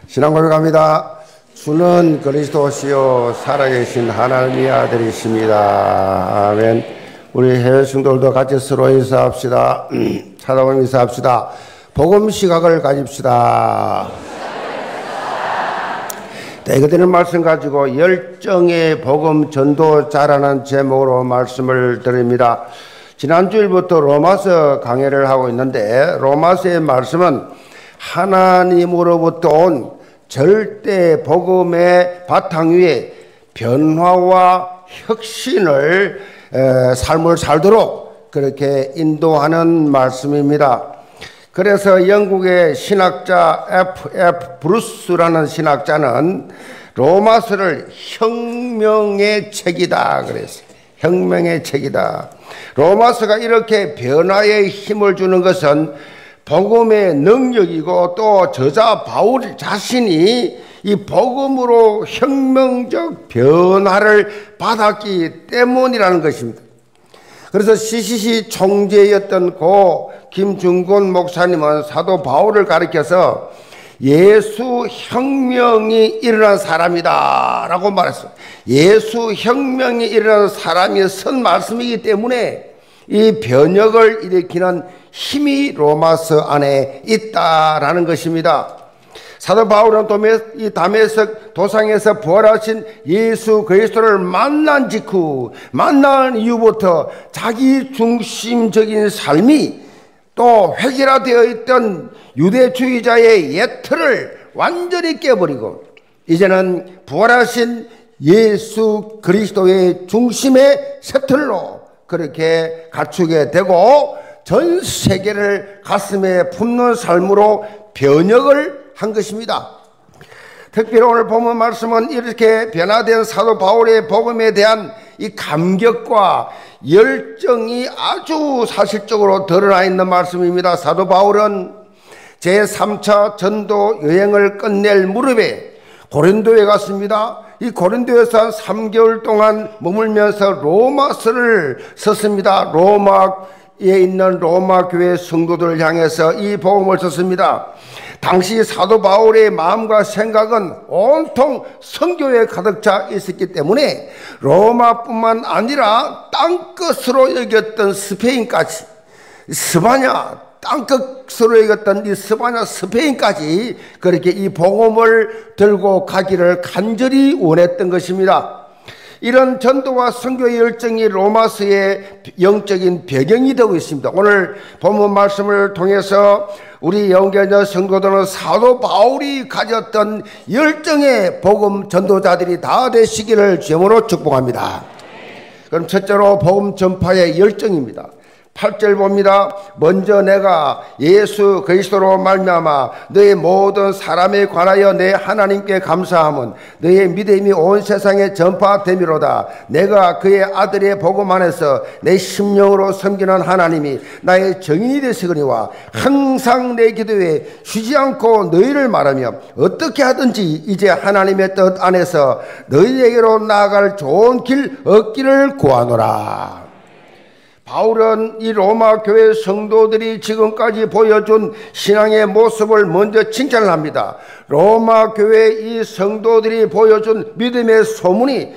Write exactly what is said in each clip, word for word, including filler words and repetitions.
신앙 고백합니다. 주는 그리스도시요 살아계신 하나님의 아들이십니다. 아멘. 우리 해외 성도들도 같이 서로 인사합시다. 찾아보면 인사합시다. 복음 시각을 가집시다. 때가 되는 말씀 가지고 열정의 복음 전도자라는 제목으로 말씀을 드립니다. 지난주일부터 로마서 강해를 하고 있는데, 로마서의 말씀은 하나님으로부터 온 절대 복음의 바탕 위에 변화와 혁신을 에, 삶을 살도록 그렇게 인도하는 말씀입니다. 그래서 영국의 신학자 에프 에프 브루스라는 신학자는 로마서를 혁명의 책이다 그랬어요. 혁명의 책이다. 로마서가 이렇게 변화의 힘을 주는 것은 복음의 능력이고, 또 저자 바울 자신이 이 복음으로 혁명적 변화를 받았기 때문이라는 것입니다. 그래서 씨씨씨 총재였던 고 김중곤 목사님은 사도 바울을 가리켜서 예수 혁명이 일어난 사람이다 라고 말했어요. 예수 혁명이 일어난 사람이 쓴 말씀이기 때문에 이 변혁을 일으키는 힘이 로마서 안에 있다라는 것입니다. 사도 바울은 이 다메섹 도상에서 부활하신 예수 그리스도를 만난 직후, 만난 이후부터 자기 중심적인 삶이 또 획일화되어 있던 유대주의자의 옛 틀을 완전히 깨버리고, 이제는 부활하신 예수 그리스도의 중심의 새 틀로 그렇게 갖추게 되고, 전 세계를 가슴에 품는 삶으로 변혁을 한 것입니다. 특별히 오늘 본문 말씀은 이렇게 변화된 사도 바울의 복음에 대한 이 감격과 열정이 아주 사실적으로 드러나 있는 말씀입니다. 사도 바울은 제삼 차 전도 여행을 끝낼 무렵에 고린도에 갔습니다. 이 고린도에서 한 삼 개월 동안 머물면서 로마서를 썼습니다. 로마에 있는 로마 교회 성도들을 향해서 이 복음을 썼습니다. 당시 사도 바울의 마음과 생각은 온통 선교에 가득 차 있었기 때문에 로마뿐만 아니라 땅끝으로 여겼던 스페인까지, 스바냐 땅끝으로 여겼던 이 스바냐 스페인까지 그렇게 이 복음을 들고 가기를 간절히 원했던 것입니다. 이런 전도와 선교의 열정이 로마서의 영적인 배경이 되고 있습니다. 오늘 본문 말씀을 통해서 우리 영계자 성도들은 사도 바울이 가졌던 열정의 복음 전도자들이 다 되시기를 주님으로 축복합니다. 그럼 첫째로 복음 전파의 열정입니다. 팔 절 봅니다. 먼저 내가 예수 그리스도로 말미암아 너의 모든 사람에 관하여 내 하나님께 감사함은 너의 믿음이 온 세상에 전파됨이로다. 내가 그의 아들의 복음 안에서 내 심령으로 섬기는 하나님이 나의 정인이 되시거니와 항상 내 기도에 쉬지 않고 너희를 말하며 어떻게 하든지 이제 하나님의 뜻 안에서 너희에게로 나아갈 좋은 길 얻기를 구하노라. 바울은 이 로마 교회 성도들이 지금까지 보여준 신앙의 모습을 먼저 칭찬을 합니다. 로마 교회 이 성도들이 보여준 믿음의 소문이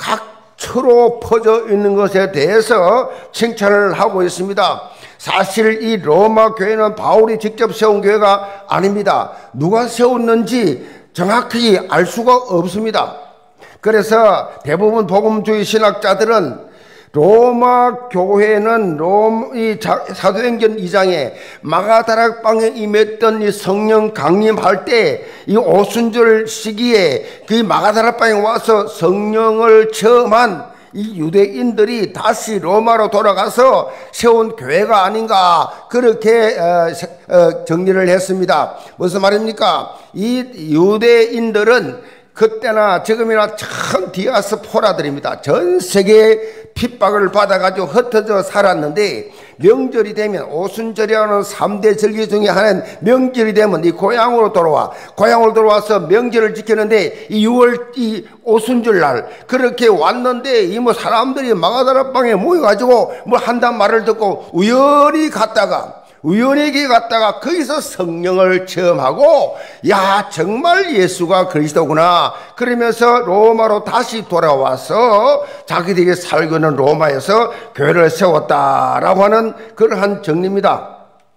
각처로 퍼져 있는 것에 대해서 칭찬을 하고 있습니다. 사실 이 로마 교회는 바울이 직접 세운 교회가 아닙니다. 누가 세웠는지 정확히 알 수가 없습니다. 그래서 대부분 복음주의 신학자들은 로마 교회는 롬, 이 사도행전 이 장에 마가다락방에 임했던 이 성령 강림할 때 이 오순절 시기에 그 마가다락방에 와서 성령을 체험한 이 유대인들이 다시 로마로 돌아가서 세운 교회가 아닌가, 그렇게 정리를 했습니다. 무슨 말입니까? 이 유대인들은 그때나 지금이나 참 디아스포라들입니다. 전 세계에 핍박을 받아가지고 흩어져 살았는데, 명절이 되면 오순절이라는 삼 대 절기 중에 하나는 명절이 되면 이 고향으로 돌아와, 고향으로 돌아와서 명절을 지키는데 이 유월 이 오순절 날 그렇게 왔는데 이 뭐 사람들이 마가다락방에 모여가지고 뭐 한단 말을 듣고 우연히 갔다가 우연히 갔다가 거기서 성령을 체험하고 야 정말 예수가 그리스도구나 그러면서 로마로 다시 돌아와서 자기들이 살고 있는 로마에서 교회를 세웠다라고 하는 그러한 정리입니다.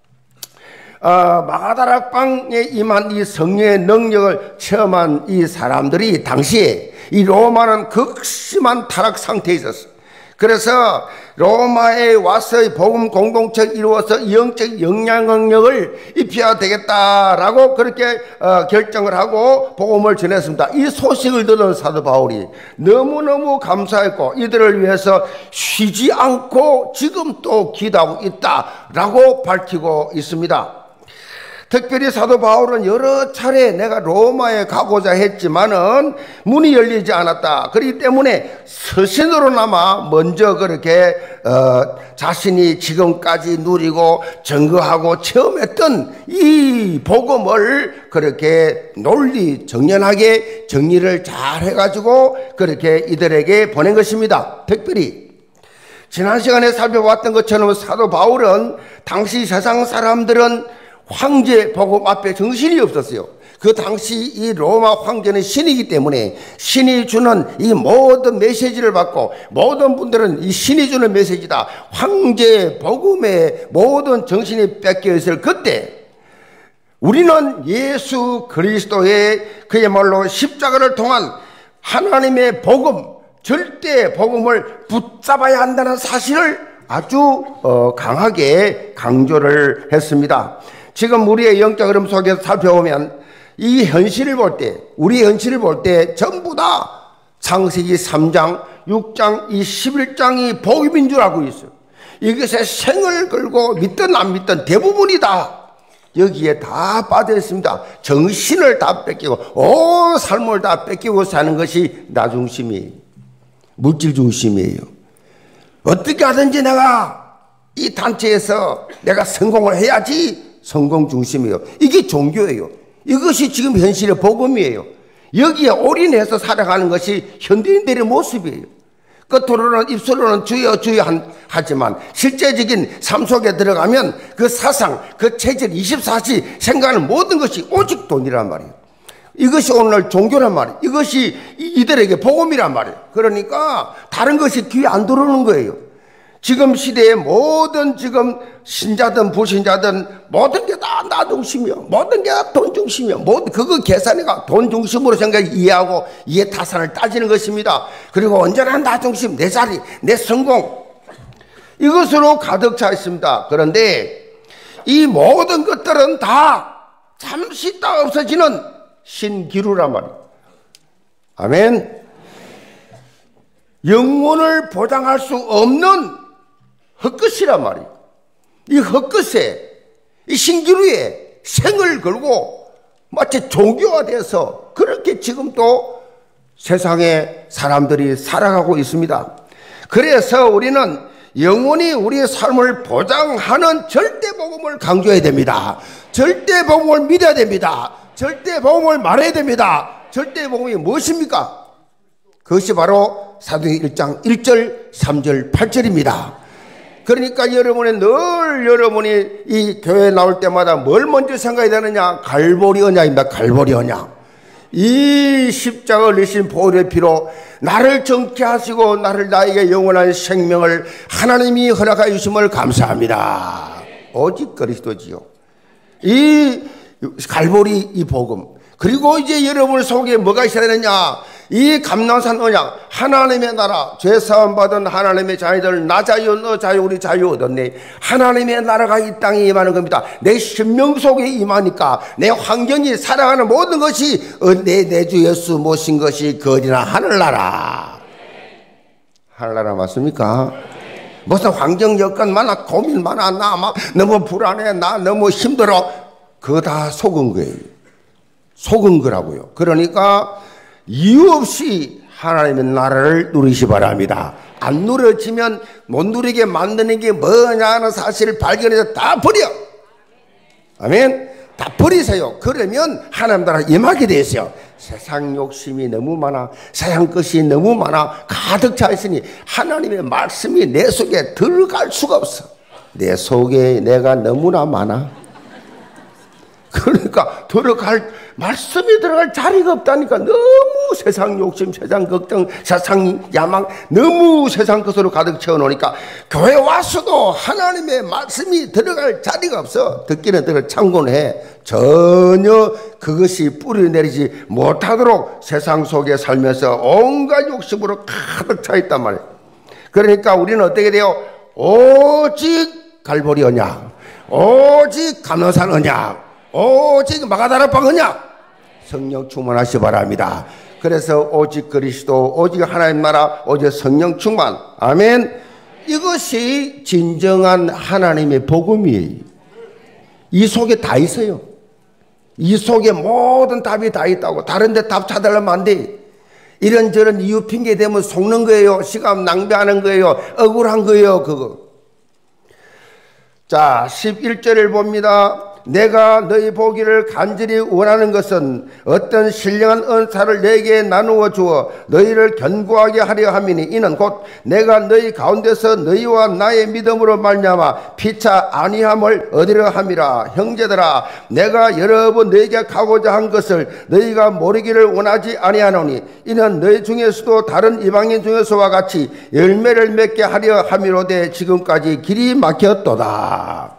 어, 마가다락방에 임한 이 성령의 능력을 체험한 이 사람들이 당시에 이 로마는 극심한 타락 상태에 있었어요. 그래서 로마에 와서 복음 공동체를 이루어서 영적 영향력을 입혀야 되겠다라고 그렇게 어, 결정을 하고 복음을 전했습니다. 이 소식을 들은 사도 바울이 너무너무 감사했고 이들을 위해서 쉬지 않고 지금 또 기도하고 있다라고 밝히고 있습니다. 특별히 사도 바울은 여러 차례 내가 로마에 가고자 했지만은 문이 열리지 않았다. 그렇기 때문에 서신으로나마 먼저 그렇게 어, 자신이 지금까지 누리고 증거하고 체험했던 이 복음을 그렇게 논리 정연하게 정리를 잘 해가지고 그렇게 이들에게 보낸 것입니다. 특별히 지난 시간에 살펴봤던 것처럼 사도 바울은 당시 세상 사람들은 황제 복음 앞에 정신이 없었어요. 그 당시 이 로마 황제는 신이기 때문에 신이 주는 이 모든 메시지를 받고 모든 분들은 이 신이 주는 메시지다. 황제 복음의 모든 정신이 뺏겨 있을 그때 우리는 예수 그리스도의 그야말로 십자가를 통한 하나님의 복음, 절대 복음을 붙잡아야 한다는 사실을 아주 어, 강하게 강조를 했습니다. 지금 우리의 영적 흐름 속에서 살펴보면 이 현실을 볼 때, 우리의 현실을 볼 때 전부 다 창세기 삼 장, 육 장, 이 십일 장이 복음인 줄 알고 있어요. 이것에 생을 걸고 믿든 안 믿든 대부분이 다 여기에 다 빠져 있습니다. 정신을 다 뺏기고 온 삶을 다 뺏기고 사는 것이 나 중심이에요. 물질 중심이에요. 어떻게 하든지 내가 이 단체에서 내가 성공을 해야지 성공 중심이에요. 이게 종교예요. 이것이 지금 현실의 복음이에요. 여기에 올인해서 살아가는 것이 현대인들의 모습이에요. 겉으로는 입술로는 주여 주여 하지만 실제적인 삶 속에 들어가면 그 사상, 그 체질 이십사 시 생각하는 모든 것이 오직 돈이란 말이에요. 이것이 오늘 종교란 말이에요. 이것이 이들에게 복음이란 말이에요. 그러니까 다른 것이 귀에 안 들어오는 거예요. 지금 시대의 모든 지금 신자든 불신자든 모든 게 다 나 중심이요. 모든 게 다 돈 중심이요. 모든 그거 계산해가 돈 중심으로 생각 이해하고 이해 타산을 따지는 것입니다. 그리고 언제나 나 중심, 내 자리, 내 성공 이것으로 가득 차 있습니다. 그런데 이 모든 것들은 다 잠시 있다 없어지는 신기루란 말이에요. 아멘. 영혼을 보장할 수 없는 헛것이란 말이에요. 이 헛것에 이 신기루에 생을 걸고 마치 종교화돼서 그렇게 지금 또 세상에 사람들이 살아가고 있습니다. 그래서 우리는 영원히 우리의 삶을 보장하는 절대 복음을 강조해야 됩니다. 절대 복음을 믿어야 됩니다. 절대 복음을 말해야 됩니다. 절대 복음이 무엇입니까? 그것이 바로 사도행전 일 장 일 절, 삼 절, 팔 절입니다. 그러니까 여러분이 늘 여러분이 이 교회에 나올 때마다 뭘 먼저 생각해야 되느냐? 갈보리 언약입니다. 갈보리 언약. 이 십자가 흘리신 보혈의 피로 나를 정케 하시고 나를 나에게 영원한 생명을 하나님이 허락하여 주심을 감사합니다. 오직 그리스도지요. 이 갈보리 이 복음. 그리고 이제 여러분 속에 뭐가 있어야 되느냐? 이 감람산 언약, 하나님의 나라, 죄사함 받은 하나님의 자녀들, 나 자유, 너 자유, 우리 자유 얻었네. 하나님의 나라가 이 땅에 임하는 겁니다. 내 심령 속에 임하니까 내 환경이 살아가는 모든 것이 내, 내 주 예수 모신 것이 거리나 하늘나라. 하늘나라 맞습니까? 무슨 환경 여건 많아, 고민 많아, 나 막 너무 불안해, 나 너무 힘들어. 그거 다 속은 거예요. 속은 거라고요. 그러니까 이유 없이 하나님의 나라를 누리시 바랍니다. 안 누려지면 못 누리게 만드는 게 뭐냐는 사실을 발견해서 다 버려. 아멘. 다 버리세요. 그러면 하나님 나라 임하게 되세요. 세상 욕심이 너무 많아, 세상 것이 너무 많아 가득 차 있으니 하나님의 말씀이 내 속에 들어갈 수가 없어. 내 속에 내가 너무나 많아. 그러니까 들어갈 말씀이 들어갈 자리가 없다니까. 너무 세상 욕심, 세상 걱정, 세상 야망, 너무 세상 것으로 가득 채워놓으니까 교회 와서도 하나님의 말씀이 들어갈 자리가 없어. 듣기는 들어 참고는 해. 전혀 그것이 뿌리내리지 못하도록 세상 속에 살면서 온갖 욕심으로 가득 차 있단 말이에요. 그러니까 우리는 어떻게 돼요? 오직 갈보리 언약, 오직 감람산 언약, 오직 마가다락방 언약, 성령 충만하시 바랍니다. 그래서 오직 그리스도, 오직 하나님 나라, 오직 성령 충만. 아멘. 이것이 진정한 하나님의 복음이에요. 이 속에 다 있어요. 이 속에 모든 답이 다 있다고. 다른 데 답 찾으려면 안 돼. 이런저런 이유 핑계 대면 속는 거예요. 시간 낭비하는 거예요. 억울한 거예요. 그거. 자, 십일 절을 봅니다. 내가 너희 보기를 간절히 원하는 것은 어떤 신령한 은사를 너희에게 나누어 주어 너희를 견고하게 하려 함이니 이는 곧 내가 너희 가운데서 너희와 나의 믿음으로 말미암아 피차 아니함을 얻으려 함이라. 형제들아, 내가 여러 번 너희에게 가고자 한 것을 너희가 모르기를 원하지 아니하노니 이는 너희 중에서도 다른 이방인 중에서와 같이 열매를 맺게 하려 함이로되 지금까지 길이 막혔도다.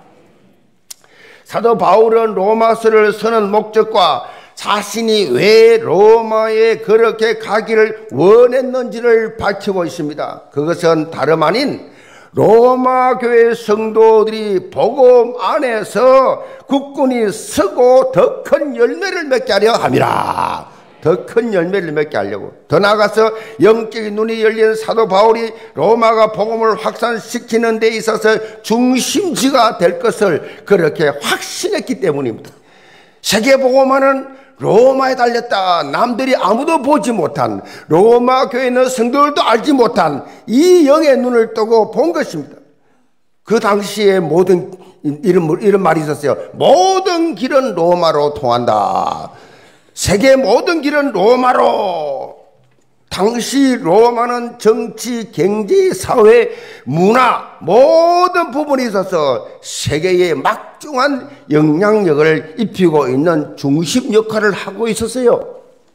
사도 바울은 로마서를 쓰는 목적과 자신이 왜 로마에 그렇게 가기를 원했는지를 밝히고 있습니다. 그것은 다름 아닌 로마 교회 성도들이 복음 안에서 굳건히 서고 더 큰 열매를 맺게 하려 함이라. 더 큰 열매를 맺게 하려고. 더 나아가서 영적인 눈이 열린 사도 바울이 로마가 복음을 확산시키는 데 있어서 중심지가 될 것을 그렇게 확신했기 때문입니다. 세계복음화는 로마에 달렸다. 남들이 아무도 보지 못한, 로마 교회에 있는 성도들도 알지 못한 이 영의 눈을 뜨고 본 것입니다. 그 당시에 모든 이런, 이런 말이 있었어요. 모든 길은 로마로 통한다. 세계 모든 길은 로마로. 당시 로마는 정치, 경제, 사회, 문화 모든 부분에 있어서 세계에 막중한 영향력을 입히고 있는 중심 역할을 하고 있었어요.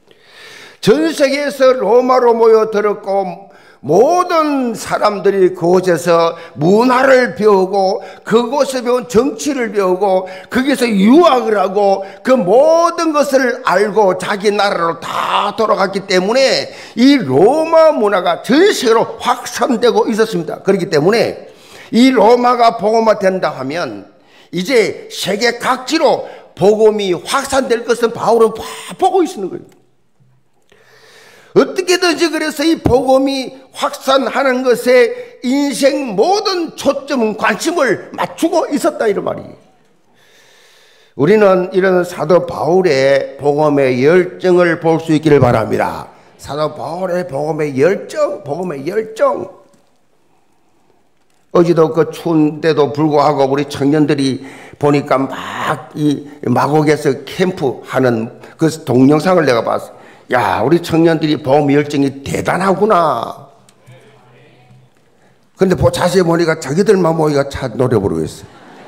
전 세계에서 로마로 모여들었고 모든 사람들이 그곳에서 문화를 배우고 그곳에 배운 정치를 배우고 거기서 유학을 하고 그 모든 것을 알고 자기 나라로 다 돌아갔기 때문에 이 로마 문화가 전 세계로 확산되고 있었습니다. 그렇기 때문에 이 로마가 복음화 된다 하면 이제 세계 각지로 복음이 확산될 것은 바울은 다 보고 있는 거예요. 어떻게든지 그래서 이 복음이 확산하는 것에 인생 모든 초점, 관심을 맞추고 있었다 이런 말이에요. 우리는 이런 사도 바울의 복음의 열정을 볼 수 있기를 바랍니다. 사도 바울의 복음의 열정, 복음의 열정. 어제도 그 추운데도 불구하고 우리 청년들이 보니까 막 이 마곡에서 캠프하는 그 동영상을 내가 봤어. 야, 우리 청년들이 복음 열정이 대단하구나. 근데 자세히 보니까 자기들만 모이가 차 노래 부르고 있어.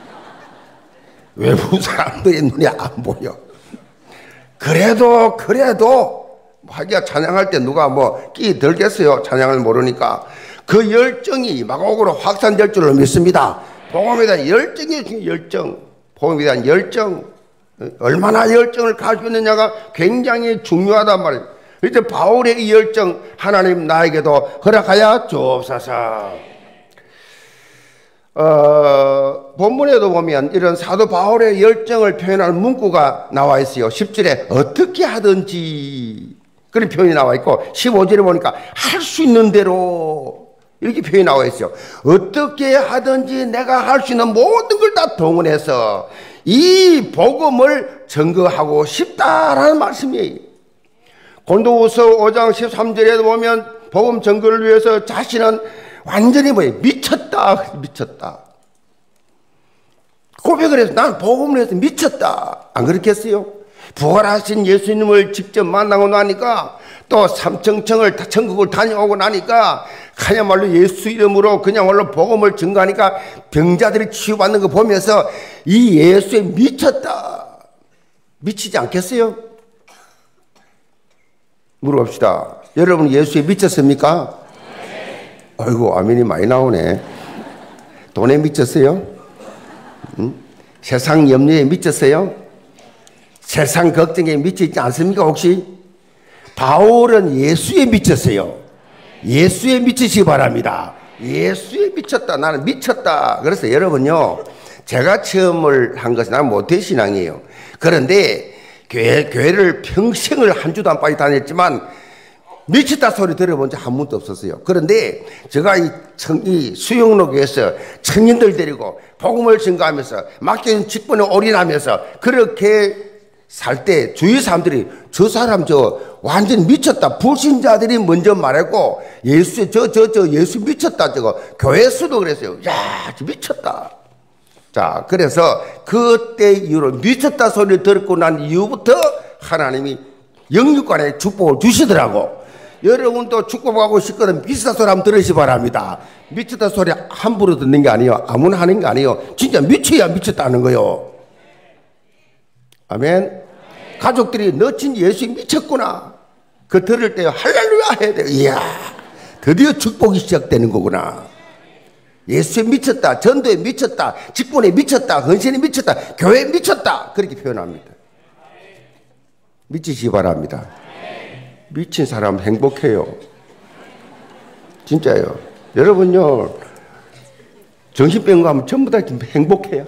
외부 사람들의 눈이 안 보여. 그래도 그래도 하기야 찬양할 때 누가 뭐 끼 들겠어요. 찬양을 모르니까. 그 열정이 마곡으로 확산될 줄을 믿습니다. 복음에 대한 열정이 중요해요. 열정. 복음에 대한 열정. 얼마나 열정을 가지고 있느냐가 굉장히 중요하단 말이에요. 이제 바울의 이 열정 하나님 나에게도 허락하여 주옵소서. 어, 본문에도 보면 이런 사도 바울의 열정을 표현하는 문구가 나와 있어요. 십 절에 어떻게 하든지 그런 표현이 나와 있고 십오 절에 보니까 할 수 있는 대로 이렇게 표현이 나와 있어요. 어떻게 하든지 내가 할 수 있는 모든 걸 다 동원해서 이 복음을 증거하고 싶다라는 말씀이에요. 고린도후서 오 장 십삼 절에 보면 복음 증거를 위해서 자신은 완전히 뭐예요? 미쳤다. 미쳤다. 고백을 해서 난 복음을 해서 미쳤다. 안 그렇겠어요? 부활하신 예수님을 직접 만나고 나니까 또 삼청청을 천국을 다녀오고 나니까 그야말로 예수 이름으로 그야말로 복음을 증거하니까 병자들이 치유받는 거 보면서 이 예수에 미쳤다. 미치지 않겠어요? 물어봅시다. 여러분 예수에 미쳤습니까? 네. 아이고 아멘이 많이 나오네. 돈에 미쳤어요? 응? 세상 염려에 미쳤어요? 세상 걱정에 미치지 않습니까 혹시? 바울은 예수에 미쳤어요. 예수에 미치시기 바랍니다. 예수에 미쳤다. 나는 미쳤다. 그래서 여러분요, 제가 체험을 한 것은 나는 모태신앙이에요. 그런데 교회, 교회를 평생을 한 주도 안 빠지 다녔지만 미쳤다 소리 들어본 적 한 번도 없었어요. 그런데 제가 이, 청, 이 수영로교에서 청년들 데리고 복음을 증거하면서 맡겨진 직분에 올인하면서 그렇게 살 때 주위 사람들이 저 사람 저 완전 미쳤다. 불신자들이 먼저 말했고 예수 저 저 저 예수 미쳤다. 저거 교회 수도 그랬어요. 야, 저 미쳤다. 자, 그래서 그때 이후로 미쳤다 소리를 듣고 난 이후부터 하나님이 영육간에 축복을 주시더라고. 여러분도 축복하고 싶거든 미쳤다 소리 한번 들으시 바랍니다. 미쳤다 소리 함부로 듣는 게 아니에요. 아무나 하는 게 아니에요. 진짜 미쳐야 미쳤다는 거요. 아멘. 가족들이 너 진짜 예수 미쳤구나. 그 들을 때 할렐루야 해야 돼. 이야, 드디어 축복이 시작되는 거구나. 예수에 미쳤다, 전도에 미쳤다, 직분에 미쳤다, 헌신에 미쳤다, 교회에 미쳤다. 그렇게 표현합니다. 미치시기 바랍니다. 미친 사람 행복해요. 진짜요. 여러분요, 정신병 가면 전부 다 행복해요.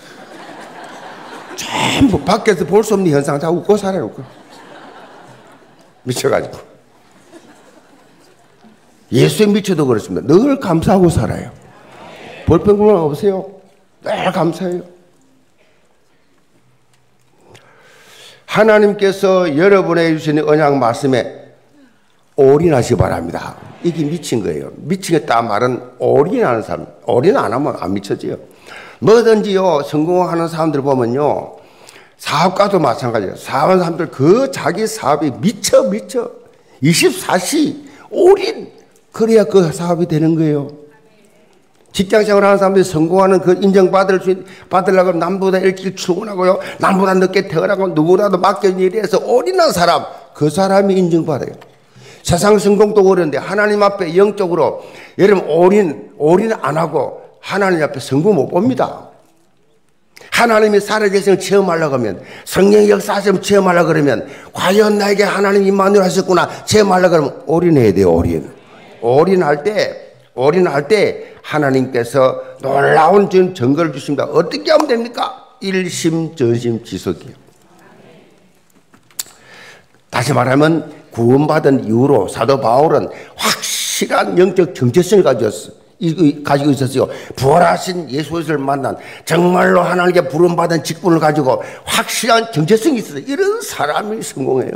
전부 밖에서 볼 수 없는 현상 다 웃고 살아요. 웃고. 미쳐가지고. 예수에 미쳐도 그렇습니다. 늘 감사하고 살아요. 볼펜구만 없어요. 늘 감사해요. 하나님께서 여러분에게 주시는 언약 말씀에 올인하시기 바랍니다. 이게 미친 거예요. 미치겠다 말은 올인하는 사람. 올인 안 하면 안 미쳐져요. 뭐든지요, 성공하는 사람들 보면요, 사업가도 마찬가지예요. 사업하는 사람들 그 자기 사업이 미쳐, 미쳐. 이십사 시 올인. 그래야 그 사업이 되는 거예요. 직장생활 하는 사람들이 성공하는 그 인정받을 수, 받으려고 남보다 일찍 출근하고요, 남보다 늦게 퇴근하고 누구라도 맡겨진 일에 해서 올인한 사람, 그 사람이 인정받아요. 세상 성공도 그런데 하나님 앞에 영적으로 여러분 올인, 올인 안 하고 하나님 앞에 성공 못 봅니다. 하나님이 살아계신 체험하려고 하면, 성령의 역사하시면 체험하려고 그러면, 과연 나에게 하나님 임마누엘 하셨구나 체험하려고 그러면 올인해야 돼요. 올인. 올인할 때, 올인할 때 하나님께서 놀라운 증거를 주십니다. 어떻게 하면 됩니까? 일심전심지속이요. 다시 말하면 구원받은 이후로 사도 바울은 확실한 영적 정체성을 가졌어. 가지고 있었어요. 부활하신 예수를 만난 정말로 하나님께 부름받은 직분을 가지고 확실한 정체성이 있어요. 이런 사람이 성공해요.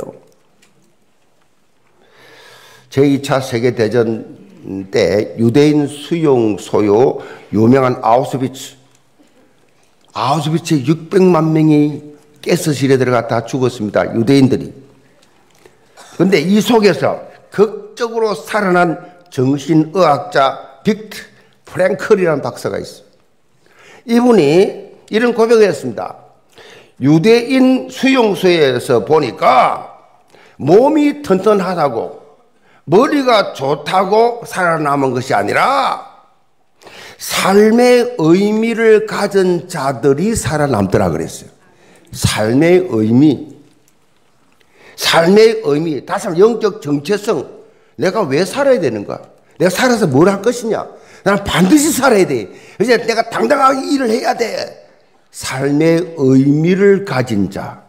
제이 차 세계대전 때 유대인 수용소요 유명한 아우슈비츠, 아우슈비츠에 육백만 명이 가스실에 들어가 다 죽었습니다. 유대인들이. 그런데 이 속에서 극적으로 살아난 정신의학자 빅트 프랭클이라는 박사가 있어요. 이분이 이런 고백을 했습니다. 유대인 수용소에서 보니까 몸이 튼튼하다고 머리가 좋다고 살아남은 것이 아니라 삶의 의미를 가진 자들이 살아남더라 그랬어요. 삶의 의미. 삶의 의미. 다시 한번 영적 정체성. 내가 왜 살아야 되는가? 내가 살아서 뭘 할 것이냐? 나는 반드시 살아야 돼. 이제 내가 당당하게 일을 해야 돼. 삶의 의미를 가진 자.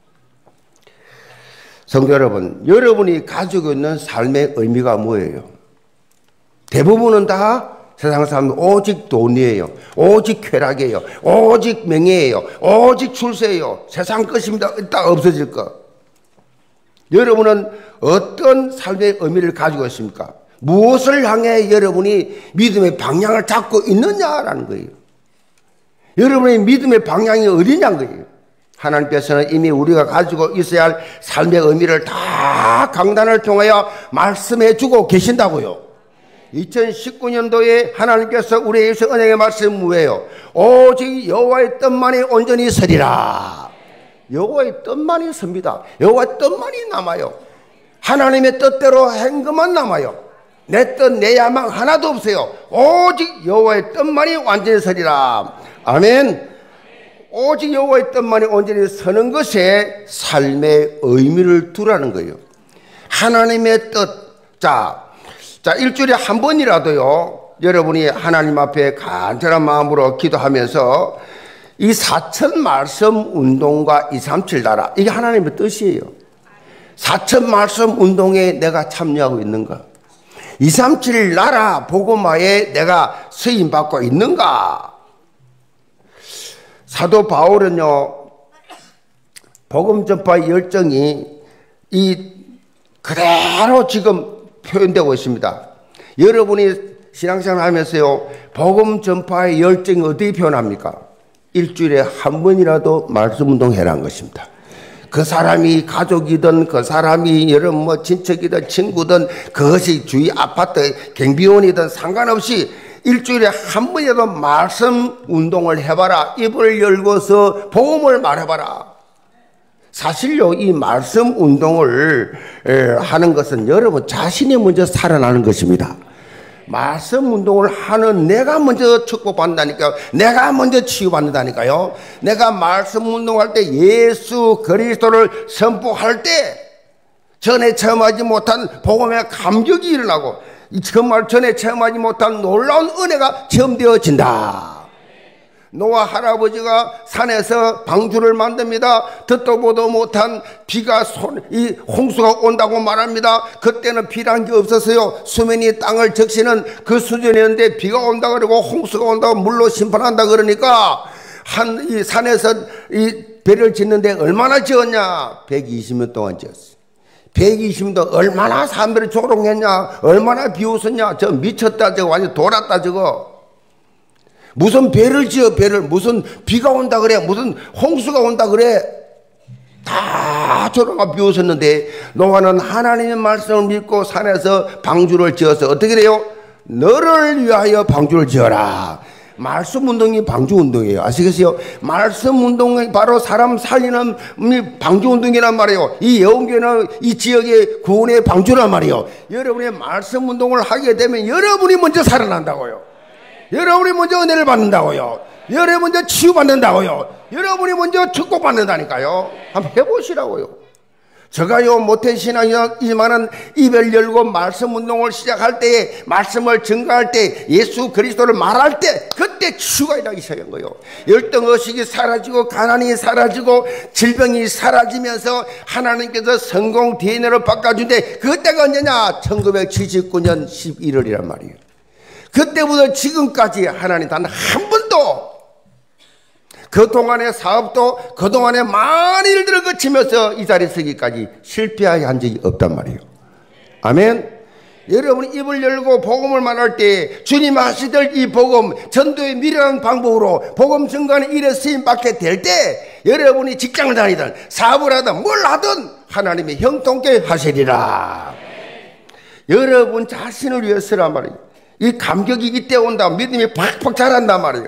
성도 여러분, 여러분이 가지고 있는 삶의 의미가 뭐예요? 대부분은 다 세상 사람들 오직 돈이에요. 오직 쾌락이에요. 오직 명예예요. 오직 출세예요. 세상 것입니다. 딱 없어질 것. 여러분은 어떤 삶의 의미를 가지고 있습니까? 무엇을 향해 여러분이 믿음의 방향을 잡고 있느냐라는 거예요. 여러분의 믿음의 방향이 어디냐는 거예요. 하나님께서는 이미 우리가 가지고 있어야 할 삶의 의미를 다 강단을 통하여 말씀해 주고 계신다고요. 이천십구 년도에 하나님께서 우리에게 은혜의 말씀이 뭐예요? 오직 여호와의 뜻만이 온전히 서리라. 여호와의 뜻만이 섭니다. 여호와의 뜻만이 남아요. 하나님의 뜻대로 한 것만 남아요. 내 뜻, 내 야망 하나도 없어요. 오직 여호와의 뜻만이 완전히 서리라. 아멘. 오직 여호와의 뜻만이 온전히 서는 것에 삶의 의미를 두라는 거예요. 하나님의 뜻. 자, 자 일주일에 한 번이라도요, 여러분이 하나님 앞에 간절한 마음으로 기도하면서 이 사천 말씀 운동과 이삼칠 나라, 이게 하나님의 뜻이에요. 사천 말씀 운동에 내가 참여하고 있는가? 이삼칠 나라 복음화에 내가 쓰임받고 있는가? 사도 바울은요, 복음 전파 열정이 이 그대로 지금 표현되고 있습니다. 여러분이 신앙생활 하면서요, 복음 전파의 열정이 어떻게 표현합니까? 일주일에 한 번이라도 말씀 운동해라는 것입니다. 그 사람이 가족이든 그 사람이 여러 뭐 친척이든 친구든 그것이 주위 아파트 경비원이든 상관없이 일주일에 한 번이라도 말씀 운동을 해봐라. 입을 열고서 복음을 말해봐라. 사실요, 이 말씀 운동을 하는 것은 여러분 자신이 먼저 살아나는 것입니다. 말씀 운동을 하는 내가 먼저 축복받는다니까요. 내가 먼저 치유받는다니까요. 내가 말씀 운동할 때 예수 그리스도를 선포할 때 전에 체험하지 못한 복음의 감격이 일어나고 정말 전에 체험하지 못한 놀라운 은혜가 체험되어진다. 노아 할아버지가 산에서 방주를 만듭니다. 듣도 보도 못한 비가 손, 이 홍수가 온다고 말합니다. 그때는 비란 게 없었어요. 수면이 땅을 적시는 그 수준이었는데 비가 온다 그러고 홍수가 온다고 물로 심판한다 그러니까 한 이 산에서 이 배를 짓는데 얼마나 지었냐? 백이십 년 동안 지었어요. 백이십 년 동안 얼마나 사람들이 조롱했냐? 얼마나 비웃었냐? 저 미쳤다 저거 완전 돌았다 저거. 무슨 배를 지어 배를 무슨 비가 온다 그래 무슨 홍수가 온다 그래 다 저러가 비웃었는데 노아는 하나님의 말씀을 믿고 산에서 방주를 지어서 어떻게 돼요? 너를 위하여 방주를 지어라. 말씀 운동이 방주 운동이에요. 아시겠어요? 말씀 운동이 바로 사람 살리는 방주 운동이란 말이에요. 이 예언교회는 이 지역의 구원의 방주란 말이에요. 여러분의 말씀 운동을 하게 되면 여러분이 먼저 살아난다고요. 여러분이 먼저 은혜를 받는다고요. 여러분이 먼저 치유받는다고요. 여러분이 먼저 축복받는다니까요. 한번 해보시라고요. 제가요 모태 신앙이지만은 입을 열고 말씀 운동을 시작할 때, 말씀을 증거할 때, 예수 그리스도를 말할 때, 그때 치유가 일어나기 시작한 거예요. 열등의식이 사라지고 가난이 사라지고 질병이 사라지면서 하나님께서 성공 디엔에이를 바꿔준데, 그때가 언제냐? 천구백칠십구 년 십일월이란 말이에요. 그때부터 지금까지 하나님 단 한 번도 그동안의 사업도 그동안의 많은 일들을 거치면서 이 자리에 서기까지 실패하게 한 적이 없단 말이에요. 아멘. 여러분이 입을 열고 복음을 말할 때 주님 하시던 이 복음, 전도의 미련한 방법으로 복음 증거하는 일에 쓰임받게 될 때 여러분이 직장을 다니든 사업을 하든 뭘 하든 하나님이 형통케 하시리라. 여러분 자신을 위해서란 말이에요. 이 감격이 이때 온다. 믿음이 팍팍 자란단 말이에요.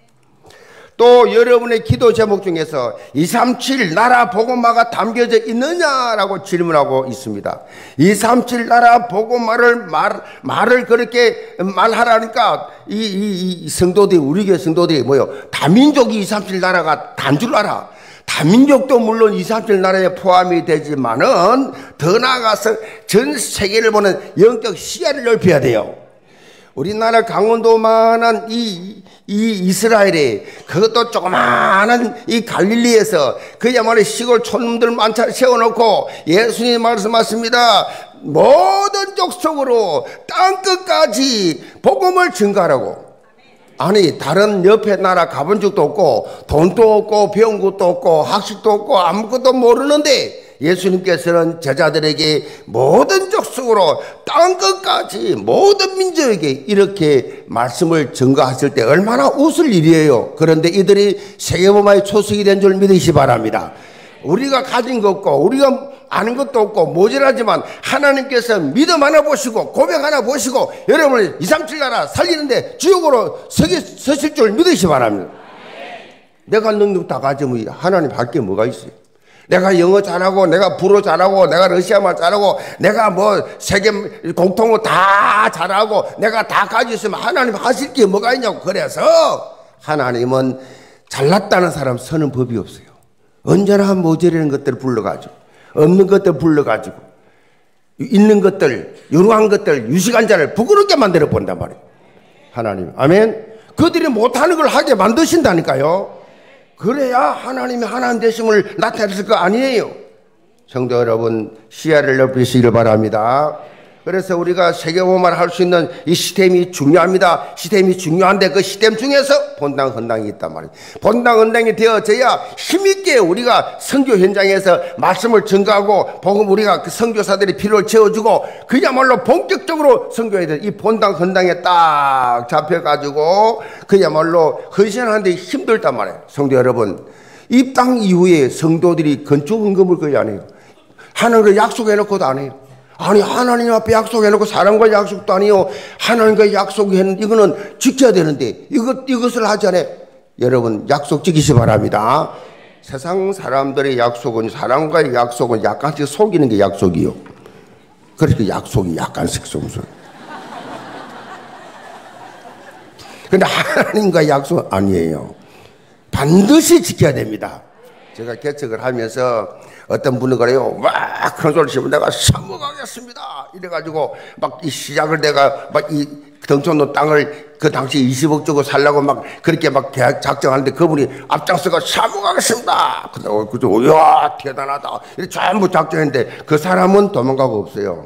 또 여러분의 기도 제목 중에서 이삼칠 나라 복음화가 담겨져 있느냐라고 질문하고 있습니다. 이삼칠 나라 복음화를 말, 말을 그렇게 말하라니까 이, 이, 이 성도들이, 우리 교회 성도들이 뭐요? 다민족이 이삼칠 나라가 단 줄 알아. 다민족도 물론 이삼칠 나라에 포함이 되지만은 더 나아가서 전 세계를 보는 영적 시야를 넓혀야 돼요. 우리나라 강원도만한 이, 이 이스라엘에 그것도 조그마한 이 갈릴리에서 그야말로 시골 촌놈들 많자 세워놓고 예수님이 말씀하십니다. 모든 족속으로 땅끝까지 복음을 증거하라고. 아니 다른 옆에 나라 가본 적도 없고 돈도 없고 배운 것도 없고 학식도 없고 아무것도 모르는데 예수님께서는 제자들에게 모든 족속 약속으로 땅 끝까지 모든 민족에게 이렇게 말씀을 증거하실 때 얼마나 웃을 일이에요. 그런데 이들이 세계복음화의 초석이 된 줄 믿으시 바랍니다. 우리가 가진 것 없고 우리가 아는 것도 없고 모자라지만 하나님께서 믿음 하나 보시고 고백 하나 보시고 여러분을 이삼칠 나라 살리는데 주역으로 서기, 서실 줄 믿으시 바랍니다. 내가 능력 다 가지면 하나님 할 게 뭐가 있어요? 내가 영어 잘하고 내가 불어 잘하고 내가 러시아말 잘하고 내가 뭐 세계 공통어 다 잘하고 내가 다 가지고 있으면 하나님 하실 게 뭐가 있냐고. 그래서 하나님은 잘났다는 사람 서는 법이 없어요. 언제나 모자라는 것들을 불러가지고 없는 것들 불러가지고 있는 것들 유능한 것들 유식한 자를 부끄럽게 만들어 본단 말이에요. 하나님 아멘. 그들이 못하는 걸 하게 만드신다니까요. 그래야 하나님이 하나님 되심을 나타냈을 거 아니에요. 성도 여러분 시야를 넓히시길 바랍니다. 그래서 우리가 세계복음화를 할 수 있는 이 시스템이 중요합니다. 시스템이 중요한데 그 시스템 중에서 본당 헌당이 있단 말이에요. 본당 헌당이 되어져야 힘있게 우리가 선교 현장에서 말씀을 증거하고 복음 우리가 그 선교사들이 필요를 채워주고 그야말로 본격적으로 선교해야 돼. 이 본당 헌당에 딱 잡혀가지고 그야말로 헌신하는데 힘들단 말이에요. 성도 여러분 이 땅 이후에 성도들이 건축 헌금을 거의 안 해요. 하는 걸 약속해놓고도 안 해요. 아니 하나님 앞에 약속해놓고 사람과 약속도 아니요. 하나님과 약속해놓은 이거는 지켜야 되는데 이것, 이것을 하지 않아요. 여러분 약속 지키시 바랍니다. 세상 사람들의 약속은 사람과의 약속은 약간씩 속이는 게 약속이요. 그러니까 약속이 약간씩 속이죠. 근데 하나님과의 약속은 아니에요. 반드시 지켜야 됩니다. 제가 개척을 하면서 어떤 분은 그래요. 막 큰 소리 치면 내가 사모하겠습니다. 이래가지고 막 이 시작을 내가 막 이 덩촌로 땅을 그 당시 이십억 주고 살라고 막 그렇게 막 계약 작정하는데 그분이 앞장서가 사모하겠습니다. 근데 그저 이야 대단하다. 이렇게 전부 작정했는데 그 사람은 도망가고 없어요.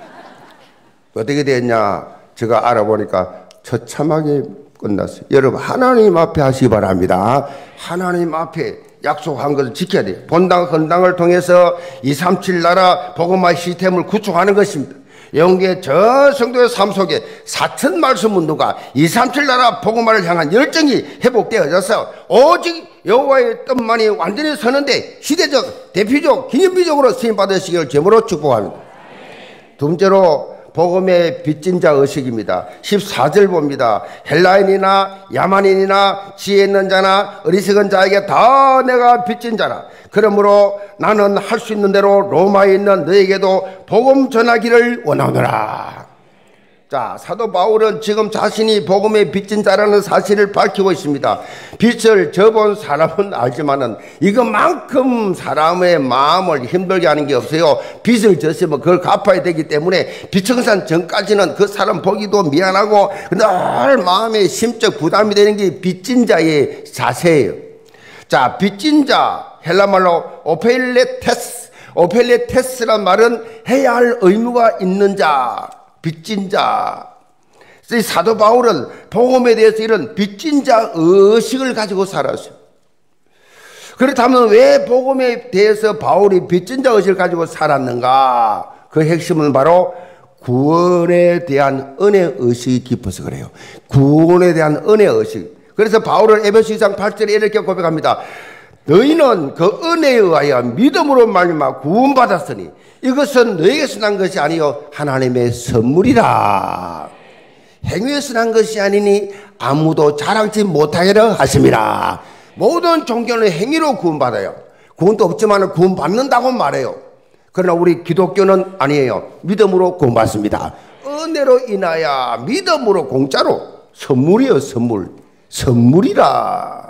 어떻게 됐냐? 제가 알아보니까 처참하게 끝났어요. 여러분 하나님 앞에 하시기 바랍니다. 하나님 앞에 약속한 것을 지켜야 돼요. 본당 헌당을 통해서 이삼칠 나라 복음화 시스템을 구축하는 것입니다. 영계 전 성도의 삶 속에 사천 말씀 운동과 이삼칠 나라 복음화를 향한 열정이 회복되어져서 오직 여호와의 뜻만이 완전히 서는데 시대적, 대표적, 기념비적으로 쓰임받으시기를 제물로 축복합니다. 두 번째로 복음의 빚진 자 의식입니다. 십사 절 봅니다. 헬라인이나 야만인이나 지혜 있는 자나 어리석은 자에게 다 내가 빚진 자라. 그러므로 나는 할 수 있는 대로 로마에 있는 너에게도 복음 전하기를 원하노라. 자, 사도 바울은 지금 자신이 복음의 빚진 자라는 사실을 밝히고 있습니다. 빚을 져본 사람은 알지만은 이것만큼 사람의 마음을 힘들게 하는 게 없어요. 빚을 졌으면 그걸 갚아야 되기 때문에 빚청산 전까지는 그 사람 보기도 미안하고 늘 마음에 심적 부담이 되는 게 빚진 자의 자세예요. 자, 빚진 자 헬라말로 오펠레테스, 오펠레테스란 말은 해야 할 의무가 있는 자, 빚진 자. 사도 바울은 복음에 대해서 이런 빚진 자 의식을 가지고 살았어요. 그렇다면 왜 복음에 대해서 바울이 빚진 자 의식을 가지고 살았는가? 그 핵심은 바로 구원에 대한 은혜 의식이 깊어서 그래요. 구원에 대한 은혜 의식. 그래서 바울은 에베소 이 장 팔 절에 이렇게 고백합니다. 너희는 그 은혜에 의하여 믿음으로 말미암아 구원받았으니 이것은 너에게서 난 것이 아니요 하나님의 선물이라. 행위에서 난 것이 아니니 아무도 자랑치 못하게라 하심이라. 모든 종교는 행위로 구원받아요. 구원도 없지만 구원받는다고 말해요. 그러나 우리 기독교는 아니에요. 믿음으로 구원받습니다. 은혜로 인하여 믿음으로 공짜로 선물이에요. 선물. 선물이라.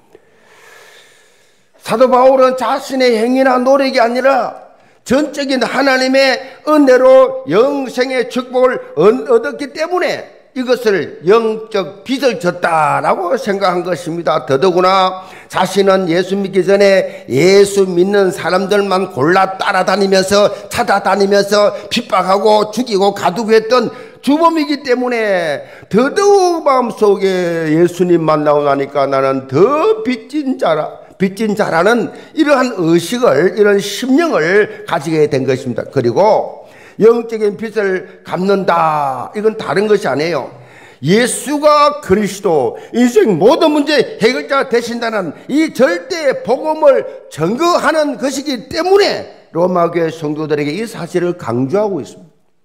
사도 바울은 자신의 행위나 노력이 아니라 전적인 하나님의 은혜로 영생의 축복을 얻었기 때문에 이것을 영적 빚을 졌다라고 생각한 것입니다. 더더구나 자신은 예수 믿기 전에 예수 믿는 사람들만 골라 따라다니면서 찾아다니면서 핍박하고 죽이고 가두고 했던 주범이기 때문에 더더욱 마음속에 예수님 만나고 나니까 나는 더 빚진 자라. 빚진 자라는 이러한 의식을, 이런 심령을 가지게 된 것입니다. 그리고 영적인 빚을 갚는다. 이건 다른 것이 아니에요. 예수가 그리스도 인생 모든 문제 해결자 되신다는 이 절대 복음을 증거하는 것이기 때문에 로마교회 성도들에게 이 사실을 강조하고 있습니다.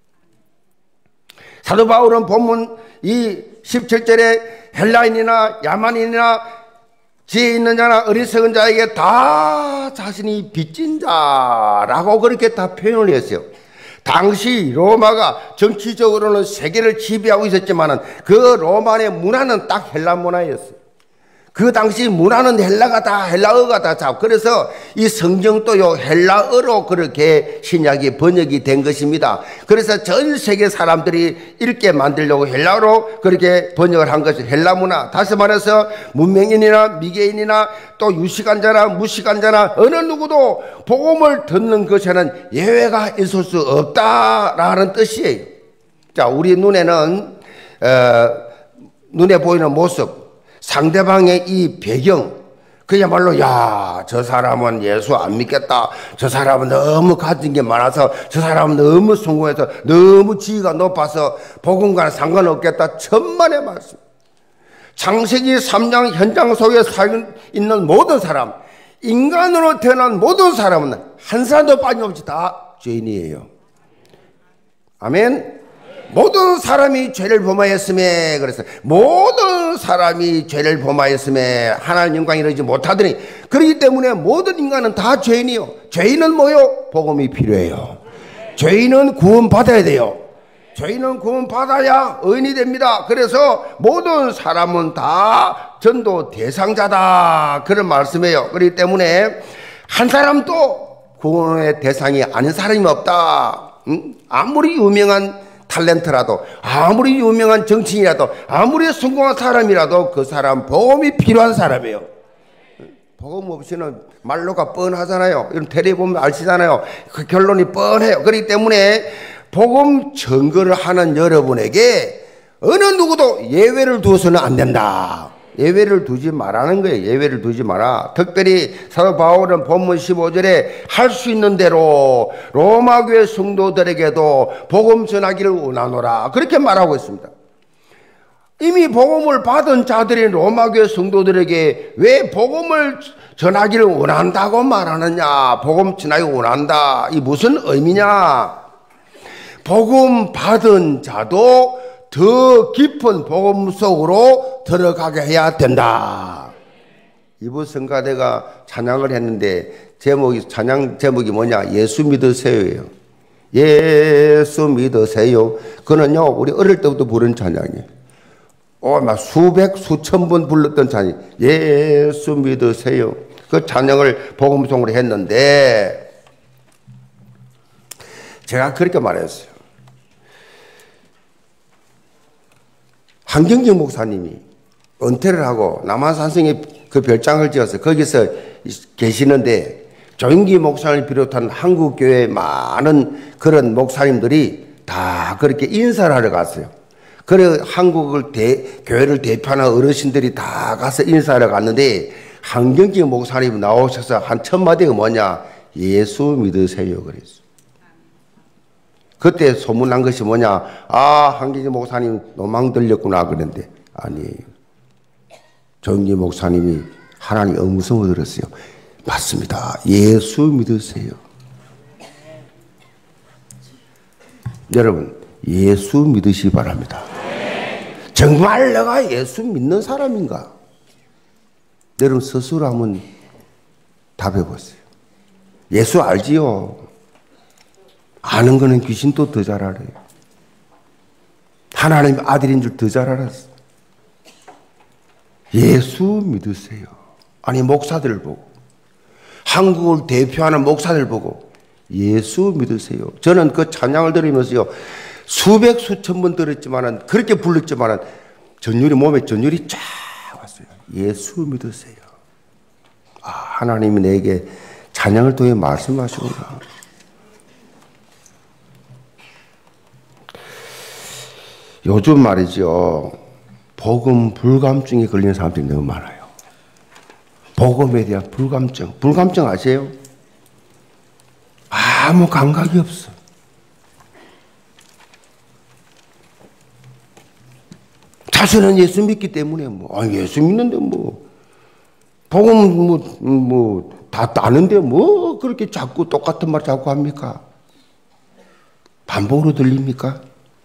사도 바울은 본문 이 십칠 절에 헬라인이나 야만인이나 지혜 있는 자나 어리석은 자에게 다 자신이 빚진 자라고 그렇게 다 표현을 했어요. 당시 로마가 정치적으로는 세계를 지배하고 있었지만 그 로마의 문화는 딱 헬라 문화였어요. 그 당시 문화는 헬라가 다 헬라어가 다 잡. 그래서 이 성경도요 헬라어로 그렇게 신약이 번역이 된 것입니다. 그래서 전 세계 사람들이 읽게 만들려고 헬라어로 그렇게 번역을 한 것이 헬라 문화. 다시 말해서 문맹인이나 미개인이나 또 유식한 자나 무식한 자나 어느 누구도 복음을 듣는 것에는 예외가 있을 수 없다라는 뜻이에요. 자, 우리 눈에는 어, 눈에 보이는 모습, 상대방의 이 배경, 그야말로 야, 저 사람은 예수 안 믿겠다. 저 사람은 너무 가진 게 많아서, 서 사람은 너무 성공해서, 너무 지위가 높아서 복음과는 상관없겠다. 천만의 말씀. 창세기 삼 장 현장 속에 살고 있는 모든 사람, 인간으로 태어난 모든 사람은 한 사람도 빠짐없이 다 죄인이에요. 아멘. 모든 사람이 죄를 범하였음에, 그래서 모든 사람이 죄를 범하였음에 하나님 영광 이르지 못하더니, 그렇기 때문에 모든 인간은 다 죄인이요. 죄인은 뭐요? 복음이 필요해요. 죄인은 구원받아야 돼요. 죄인은 구원받아야 의인이 됩니다. 그래서 모든 사람은 다 전도 대상자다, 그런 말씀이에요. 그렇기 때문에 한 사람도 구원의 대상이 아닌 사람이 없다. 응? 아무리 유명한 탤런트라도, 아무리 유명한 정치인이라도, 아무리 성공한 사람이라도 그 사람 복음이 필요한 사람이에요. 복음 없이는 말로가 뻔하잖아요. 이런 텔레비 보면 아시잖아요. 그 결론이 뻔해요. 그렇기 때문에 복음 증거를 하는 여러분에게 어느 누구도 예외를 두어서는 안 된다. 예외를 두지 말라는 거예요. 예외를 두지 마라. 특별히 사도 바울은 본문 십오 절에 할 수 있는 대로 로마 교회 성도들에게도 복음 전하기를 원하노라, 그렇게 말하고 있습니다. 이미 복음을 받은 자들인 로마 교회 성도들에게 왜 복음을 전하기를 원한다고 말하느냐? 복음 전하기를 원한다, 이 무슨 의미냐? 복음 받은 자도 더 깊은 복음 속으로 들어가게 해야 된다. 이번 성가대가 찬양을 했는데 제목이, 찬양 제목이 뭐냐? 예수 믿으세요예요. 예수 믿으세요. 그는요 우리 어릴 때부터 부른 찬양이에요. 어, 막 수백 수천 번 불렀던 찬양. 예수 믿으세요. 그 찬양을 복음송으로 했는데 제가 그렇게 말했어요. 한경직 목사님이 은퇴를 하고 남한산성에 그 별장을 지어서 거기서 계시는데 조영기 목사님을 비롯한 한국교회 많은 그런 목사님들이 다 그렇게 인사를 하러 갔어요. 그래 한국을 대, 교회를 대표하는 어르신들이 다 가서 인사하러 갔는데 한경직 목사님이 나오셔서 한 첫 마디가 뭐냐? 예수 믿으세요 그랬어요. 그때 소문난 것이 뭐냐? 아, 한기지 목사님 노망 들렸구나 그랬는데 아니에요. 정기 목사님이 하나님 음성을 들었어요. 맞습니다. 예수 믿으세요. 여러분 예수 믿으시기 바랍니다. 정말 내가 예수 믿는 사람인가? 여러분 스스로 한번 답해 보세요. 예수 알지요? 아는 거는 귀신도 더 잘 알아요. 하나님 아들인 줄 더 잘 알았어. 예수 믿으세요. 아니 목사들을 보고, 한국을 대표하는 목사들 보고 예수 믿으세요. 저는 그 찬양을 들으면서요 수백 수천 번 들었지만은, 그렇게 불렀지만은 전율이, 몸에 전율이 쫙 왔어요. 예수 믿으세요. 아, 하나님이 내게 찬양을 통해 말씀하시구나. 요즘 말이죠, 복음 불감증에 걸리는 사람들이 너무 많아요. 복음에 대한 불감증. 불감증 아세요? 아무 감각이 없어. 가서는 예수 믿기 때문에 뭐, 아, 예수 믿는데 뭐, 복음 뭐, 뭐, 다 따는데 뭐, 그렇게 자꾸 똑같은 말 자꾸 합니까? 반복으로 들립니까?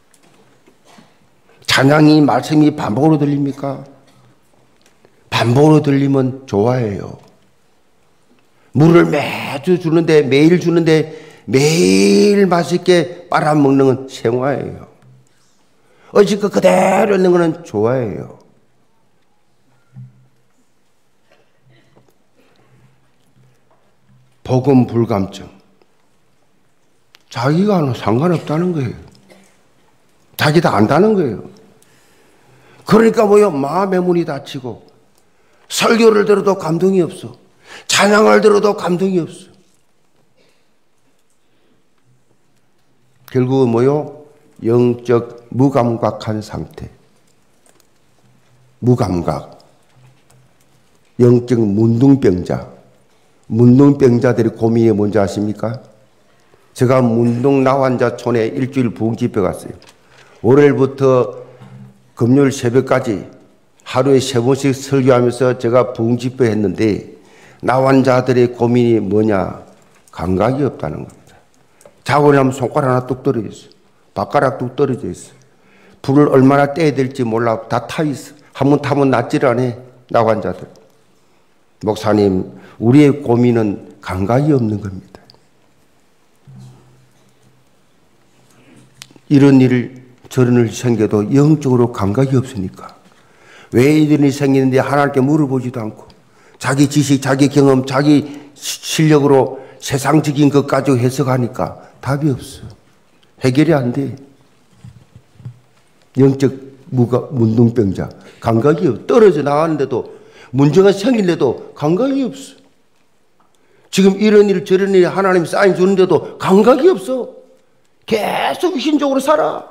찬양이, 말씀이 반복으로 들립니까? 반복으로 들리면 좋아해요. 물을 매주 주는데, 매일 주는데, 매일 맛있게 빨아먹는 건 생화예요. 어지껏 그대로 있는 거는 좋아해요. 복음 불감증. 자기가 상관없다는 거예요. 자기 다 안다는 거예요. 그러니까 뭐요? 마음의 문이 닫히고, 설교를 들어도 감동이 없어. 찬양을 들어도 감동이 없어. 결국은 뭐요? 영적 무감각한 상태. 무감각. 영적 문둥병자. 문둥병자들의 고민이 뭔지 아십니까? 제가 문둥 나환자촌에 일주일 부흥집회 갔어요. 월요일부터 금요일 새벽까지 하루에 세 번씩 설교하면서 제가 부흥집회 했는데, 나환자들의 고민이 뭐냐? 감각이 없다는 겁니다. 자고 나면 손가락 하나 뚝 떨어져 있어. 발가락 뚝 떨어져 있어. 불을 얼마나 떼야 될지 몰라. 다 타 있어. 한번 타면 낫질 않아. 나환자들. 목사님, 우리의 고민은 감각이 없는 겁니다. 이런 일, 저런 일 생겨도 영적으로 감각이 없으니까. 왜 이런 일이 생기는데 하나님께 물어보지도 않고, 자기 지식, 자기 경험, 자기 실력으로 세상적인 것 가지고 해석하니까 답이 없어. 해결이 안 돼. 영적 무가, 문둥병자. 감각이 없어. 떨어져 나가는데도, 문제가 생기는데도 감각이 없어. 지금 이런 일, 저런 일 하나님 사인 주는데도 감각이 없어. 계속 신적으로 살아.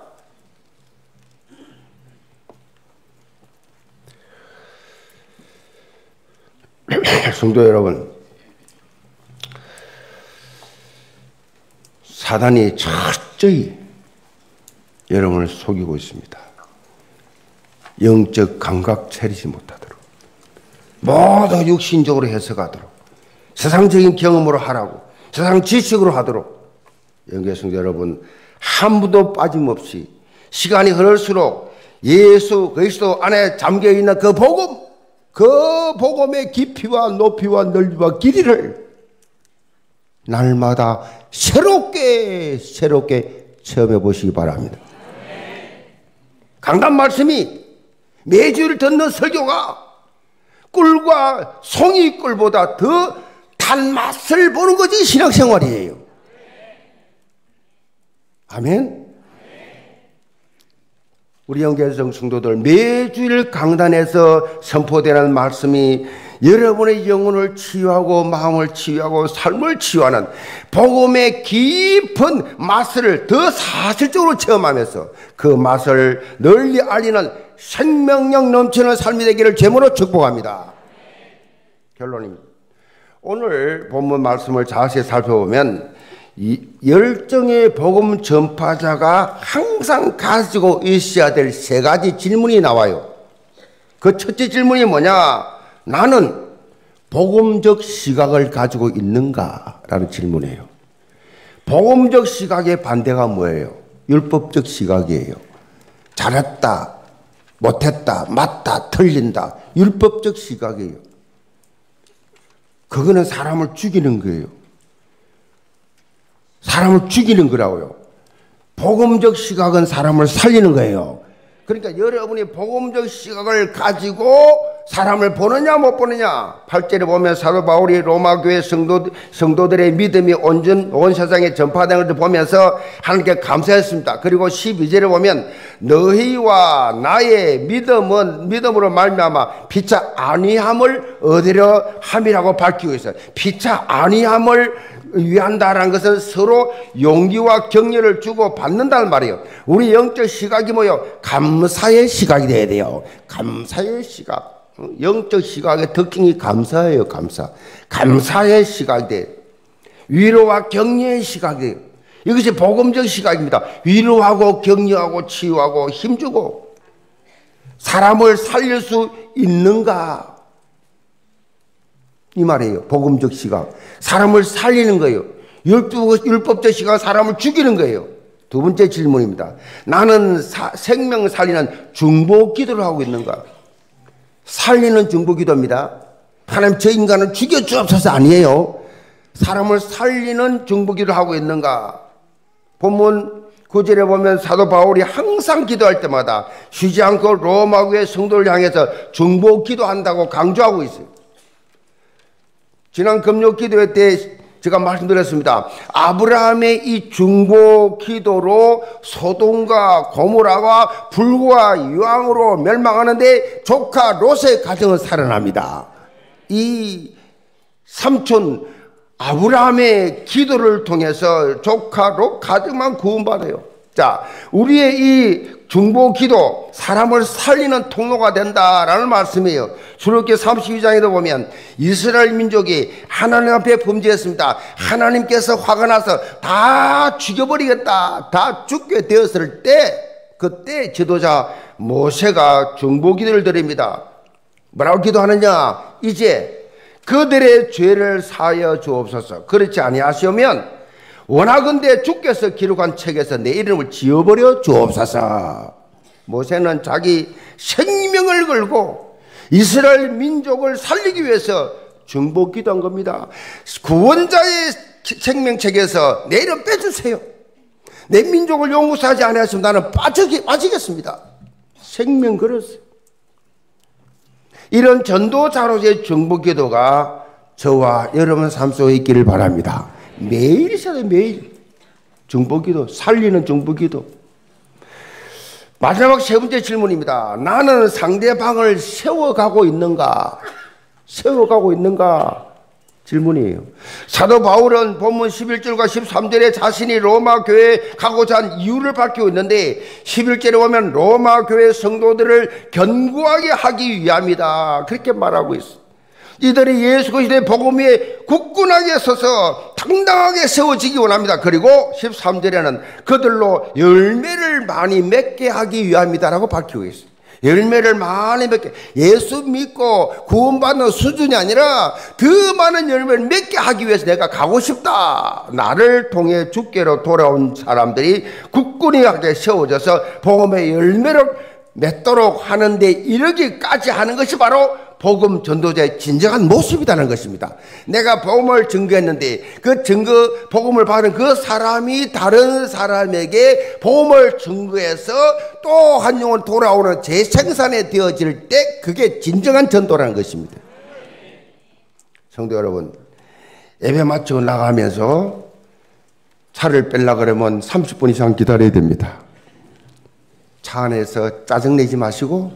성도 여러분, 사단이 철저히 여러분을 속이고 있습니다. 영적 감각 차리지 못하도록, 모두 육신적으로 해석하도록, 세상적인 경험으로 하라고, 세상 지식으로 하도록. 영계 성도 여러분, 한 분도 빠짐없이 시간이 흐를수록 예수 그리스도 안에 잠겨있는 그 복음, 그 복음의 깊이와 높이와 넓이와 길이를 날마다 새롭게 새롭게 체험해 보시기 바랍니다. 강단 말씀이, 매주일 듣는 설교가 꿀과 송이 꿀보다 더 단맛을 보는 것이 신앙생활이에요. 아멘. 우리 영계성 성도들, 매주일 강단에서 선포되는 말씀이 여러분의 영혼을 치유하고 마음을 치유하고 삶을 치유하는 복음의 깊은 맛을 더 사실적으로 체험하면서 그 맛을 널리 알리는 생명력 넘치는 삶이 되기를 제물로 축복합니다. 결론입니다. 오늘 본문 말씀을 자세히 살펴보면 이 열정의 복음 전파자가 항상 가지고 있어야 될 세 가지 질문이 나와요. 그 첫째 질문이 뭐냐? 나는 복음적 시각을 가지고 있는가? 라는 질문이에요. 복음적 시각의 반대가 뭐예요? 율법적 시각이에요. 잘했다, 못했다, 맞다, 틀린다. 율법적 시각이에요. 그거는 사람을 죽이는 거예요. 사람을 죽이는 거라고요. 복음적 시각은 사람을 살리는 거예요. 그러니까 여러분이 복음적 시각을 가지고 사람을 보느냐 못 보느냐. 팔 절에 보면 사도 바울이 로마 교회 성도, 성도들의 믿음이 온전, 온 세상에 전파되는 것을 보면서 하나님께 감사했습니다. 그리고 십이 절에 보면 너희와 나의 믿음은 믿음으로 말미암아 피차 아니함을 얻으려 함이라고 밝히고 있어요. 피차 아니함을 위한다라는 것은 서로 용기와 격려를 주고 받는다는 말이에요. 우리 영적 시각이 뭐요? 감사의 시각이 돼야 돼요. 감사의 시각. 영적 시각의 특징이 감사예요. 감사. 감사의 시각이 돼요. 위로와 격려의 시각이 돼요. 이것이 복음적 시각입니다. 위로하고 격려하고 치유하고 힘주고. 사람을 살릴 수 있는가? 이 말이에요. 복음적 시각. 사람을 살리는 거예요. 율법적 시각, 사람을 죽이는 거예요. 두 번째 질문입니다. 나는 사, 생명 살리는 중보 기도를 하고 있는가? 살리는 중보 기도입니다. 하나님, 저 인간을 죽여주옵소서 아니에요. 사람을 살리는 중보 기도를 하고 있는가? 본문 구 절에 보면 사도 바울이 항상 기도할 때마다 쉬지 않고 로마 교회 성도를 향해서 중보 기도한다고 강조하고 있어요. 지난 금요 기도회 때 제가 말씀드렸습니다. 아브라함의 이 중보 기도로 소돔과 고모라가 불과 유황으로 멸망하는데 조카 롯의 가정은 살아납니다. 이 삼촌 아브라함의 기도를 통해서 조카 롯 가정만 구원받아요. 자, 우리의 이 중보 기도, 사람을 살리는 통로가 된다라는 말씀이에요. 출애굽기 삼십이 장에도 보면 이스라엘 민족이 하나님 앞에 범죄했습니다. 하나님께서 화가 나서 다 죽여버리겠다, 다 죽게 되었을 때, 그때 지도자 모세가 중보 기도를 드립니다. 뭐라고 기도하느냐? 이제 그들의 죄를 사하여 주옵소서. 그렇지 아니하시면 원하건대 주께서 기록한 책에서 내 이름을 지워버려 주옵소서. 모세는 자기 생명을 걸고 이스라엘 민족을 살리기 위해서 중보 기도한 겁니다. 구원자의 생명책에서 내 이름 빼주세요. 내 민족을 용서하지 않았으면 나는 빠지게, 빠지겠습니다. 생명 걸었어요. 이런 전도자로서의 중보 기도가 저와 여러분 삶 속에 있기를 바랍니다. 매일 있어야 돼요. 매일. 중보기도, 살리는 중보기도. 마지막 세 번째 질문입니다. 나는 상대방을 세워가고 있는가? 세워가고 있는가? 질문이에요. 사도 바울은 본문 십일 절과 십삼 절에 자신이 로마 교회에 가고자 한 이유를 밝히고 있는데 십일 절에 보면 로마 교회 성도들을 견고하게 하기 위함이다, 그렇게 말하고 있어요. 이들이 예수 그리스도의 복음 위에 굳건하게 서서 당당하게 세워지기 원합니다. 그리고 십삼 절에는 그들로 열매를 많이 맺게 하기 위함이다라고 밝히고 있어요. 열매를 많이 맺게, 예수 믿고 구원받는 수준이 아니라 더 많은 열매를 맺게 하기 위해서 내가 가고 싶다. 나를 통해 주께로 돌아온 사람들이 굳건하게 세워져서 복음의 열매를 맺도록 하는데 이르기까지 하는 것이 바로 복음 전도자의 진정한 모습이라는 것입니다. 내가 복음을 증거했는데 그 증거, 복음을 받은 그 사람이 다른 사람에게 복음을 증거해서 또 한 영혼 돌아오는 재생산이 되어질 때 그게 진정한 전도라는 것입니다. 성도 여러분, 예배 마치고 나가면서 차를 빼려고 그러면 삼십 분 이상 기다려야 됩니다. 차 안에서 짜증내지 마시고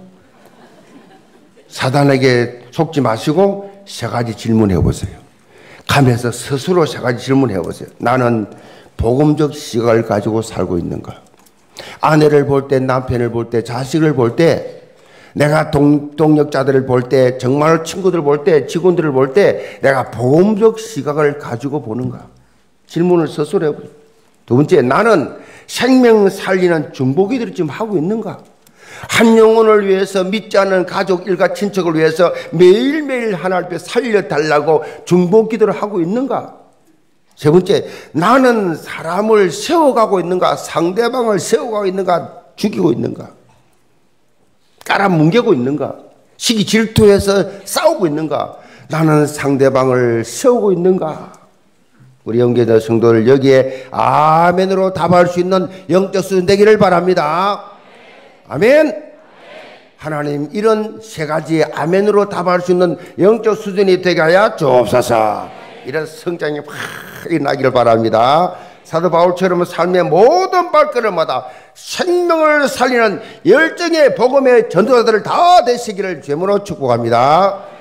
사단에게 속지 마시고 세 가지 질문해 보세요. 가면서 스스로 세 가지 질문해 보세요. 나는 복음적 시각을 가지고 살고 있는가? 아내를 볼 때, 남편을 볼 때, 자식을 볼 때, 내가 동, 동력자들을 볼 때, 정말 친구들을 볼 때, 직원들을 볼 때 내가 복음적 시각을 가지고 보는가? 질문을 스스로 해보세요. 두 번째, 나는 생명 살리는 중보기도를 지금 하고 있는가? 한 영혼을 위해서, 믿지 않는 가족, 일가, 친척을 위해서 매일매일 하나님 앞에 살려달라고 중보기도를 하고 있는가? 세 번째, 나는 사람을 세워가고 있는가? 상대방을 세워가고 있는가? 죽이고 있는가? 깔아뭉개고 있는가? 시기 질투해서 싸우고 있는가? 나는 상대방을 세우고 있는가? 우리 영계자 성도들 여기에 아멘으로 답할 수 있는 영적 수준 되기를 바랍니다. 아멘. 하나님, 이런 세 가지 아멘으로 답할 수 있는 영적 수준이 되게 하여 주옵소서. 이런 성장이 확 나기를 바랍니다. 사도 바울처럼 삶의 모든 발걸음마다 생명을 살리는 열정의 복음의 전도자들을 다 되시기를 주님으로 축복합니다.